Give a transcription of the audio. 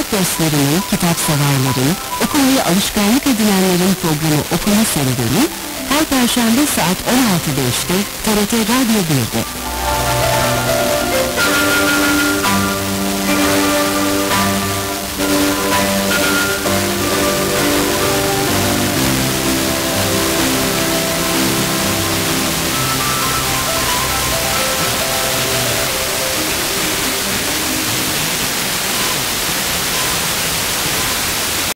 kitap dostlarının, kitap severlerin, okumayı alışkanlık edinenlerin programı Okuma Serüveni, her Perşembe saat 16.05'te TRT Radyo 1'de.